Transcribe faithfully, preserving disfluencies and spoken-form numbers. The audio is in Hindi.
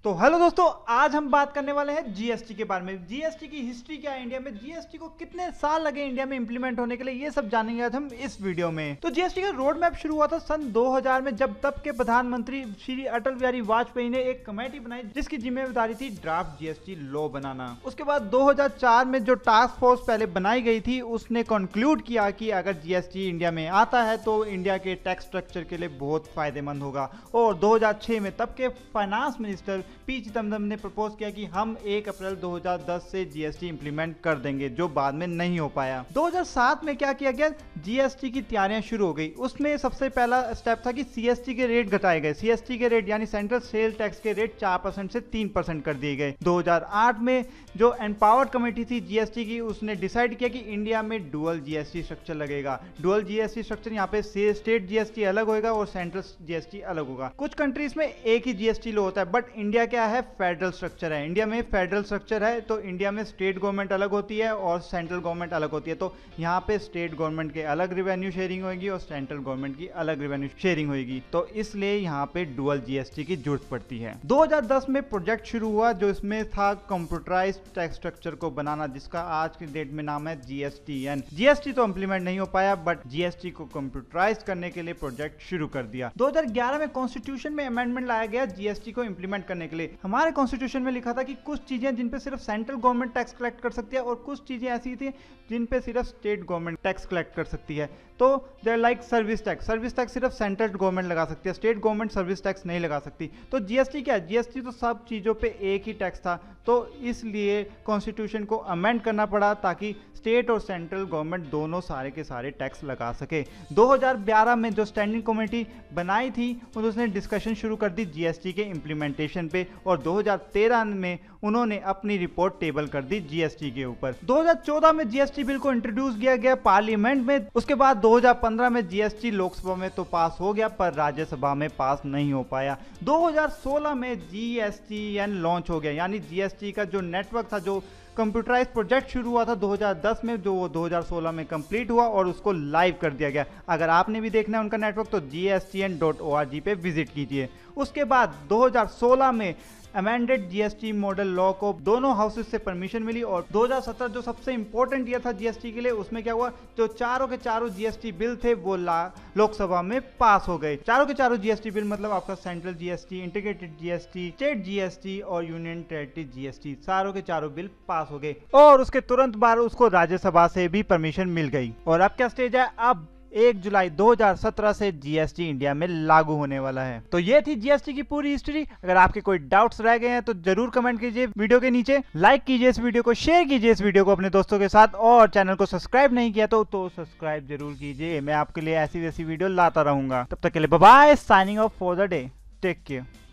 तो हेलो दोस्तों, आज हम बात करने वाले हैं जीएसटी के बारे में। जीएसटी की हिस्ट्री क्या है इंडिया में, जीएसटी को कितने साल लगे इंडिया में इंप्लीमेंट होने के लिए, ये सब जानेंगे आज हम इस वीडियो में। तो जीएसटी का रोड मैप शुरू हुआ था सन दो हज़ार में, जब तब के प्रधानमंत्री श्री अटल बिहारी वाजपेयी ने एक कमेटी बनाई जिसकी जिम्मेदारी थी ड्राफ्ट जीएसटी लॉ बनाना। उसके बाद दो हज़ार चार में जो टास्क फोर्स पहले बनाई गई थी उसने कंक्लूड किया कि अगर जीएसटी इंडिया में आता है तो इंडिया के टैक्स स्ट्रक्चर के लिए बहुत फायदेमंद होगा। और दो हज़ार छह में तब के फाइनेंस मिनिस्टर पी चिदम्बरम ने प्रपोज किया कि हम एक अप्रैल दो हज़ार दस से जीएसटी इंप्लीमेंट कर देंगे, जो बाद में नहीं हो पाया। दो हज़ार सात में क्या किया गया, जीएसटी की तैयारियां शुरू हो गई। उसमें सबसे पहला स्टेप था कि सीएसटी के रेट घटाए गए। सीएसटी के रेट यानी सेंट्रल सेल टैक्स के रेट चार परसेंट से तीन परसेंट कर दिए गए। दो हज़ार आठ में जो एम्पावर्ड कमेटी थी जीएसटी की, उसने डिसाइड किया कि इंडिया में डुअल जीएसटी स्ट्रक्चर लगेगा। डुअल जीएसटी स्ट्रक्चर यहाँ पे स्टेट जीएसटी अलग होगा और सेंट्रल जीएसटी अलग होगा। कुछ कंट्रीज में एक ही जीएसटी लॉ होता है, बट इंडिया क्या है, फेडरल स्ट्रक्चर है। इंडिया में फेडरल स्ट्रक्चर है तो इंडिया में स्टेट गवर्नमेंट अलग होती है और सेंट्रल गवर्नमेंट अलग होती है। तो यहाँ पे स्टेट गवर्नमेंट के अलग रिवेन्यू शेयरिंग होगी और सेंट्रल गवर्नमेंट की अलग रिवेन्यू शेयरिंग होगी। तो इसलिए यहाँ पे डुअल जीएसटी की जरूरत पड़ती है। दो हज़ार दस में प्रोजेक्ट शुरू हुआ जो इसमें था कंप्यूटराइज्ड टैक्स स्ट्रक्चर को बनाना, जिसका आज की डेट में नाम है जीएसटीएन। जीएसटी तो इंप्लीमेंट नहीं हो पाया, बट जीएसटी को कंप्यूटराइज करने के लिए प्रोजेक्ट शुरू कर दिया। दो हज़ार ग्यारह में कॉन्स्टिट्यूशन में अमेंडमेंट लाया गया जीएसटी को इंप्लीमेंट करने के लिए। हमारे कॉन्स्टिट्यूशन में लिखा था कि कुछ चीजें जिन पे सिर्फ सेंट्रल गवर्नमेंट टैक्स कलेक्ट कर सकती है और कुछ चीजें ऐसी थी जिन पे सिर्फ स्टेट गवर्नमेंट टैक्स कलेक्ट कर सकती है। तो there like service tax. Service tax सिर्फ सेंट्रल गवर्नमेंट लगा सकती है, स्टेट गवर्नमेंट सर्विस टैक्स नहीं लगा सकती। तो जीएसटी क्या है, जीएसटी तो सब चीजों पे एक ही टैक्स था। तो इसलिए कॉन्स्टिट्यूशन को अमेंड करना पड़ा ताकि स्टेट और सेंट्रल गवर्नमेंट दोनों सारे के सारे टैक्स लगा सके। दो हज़ार ग्यारह में जो स्टैंडिंग कमेटी बनाई थी उसने डिस्कशन शुरू कर दी जीएसटी के इंप्लीमेंटेशन पे, और दो हज़ार तेरह में उन्होंने अपनी रिपोर्ट टेबल कर दी जीएसटी के ऊपर। दो हज़ार चौदह में जीएसटी बिल को इंट्रोड्यूस किया गया पार्लियामेंट में। उसके बाद दो हज़ार पंद्रह में जीएसटी लोकसभा में तो पास हो गया पर राज्यसभा में पास नहीं हो पाया। दो हज़ार सोलह में जीएसटीएन लॉन्च हो गया, यानी जीएसटी का जो नेटवर्क था, जो कंप्यूटराइज प्रोजेक्ट शुरू हुआ था दो हज़ार दस में, जो वो दो हज़ार सोलह में कंप्लीट हुआ और उसको लाइव कर दिया गया। अगर आपने भी देखना है उनका नेटवर्क तो G S T N dot O R G पे विजिट कीजिए। उसके बाद दो हज़ार सोलह में अमेंडेड जीएसटी मॉडल लॉ को दोनों हाउसेस से परमिशन मिली, और दो हज़ार सत्रह जो सबसे इंपॉर्टेंट ईयर था जीएसटी के लिए, उसमें क्या हुआ, जो चारों के चारों जीएसटी बिल थे वो लोकसभा में पास हो गए। चारों के चारों जीएसटी बिल मतलब आपका central GST, integrated GST, state GST और यूनियन टेरिटरी जीएसटी, चारों के चारों बिल पास हो गए। और उसके तुरंत बाद उसको राज्यसभा से भी परमिशन मिल गई। और अब क्या स्टेज है, अब एक जुलाई दो हज़ार सत्रह से जीएसटी इंडिया में लागू होने वाला है। तो ये थी जीएसटी की पूरी हिस्ट्री। अगर आपके कोई डाउट्स रह गए हैं तो जरूर कमेंट कीजिए वीडियो के नीचे, लाइक कीजिए इस वीडियो को, शेयर कीजिए इस वीडियो को अपने दोस्तों के साथ, और चैनल को सब्सक्राइब नहीं किया तो तो सब्सक्राइब जरूर कीजिए। मैं आपके लिए ऐसी वैसी वीडियो लाता रहूंगा। तब तक के लिए bye bye, signing off for the day, take care.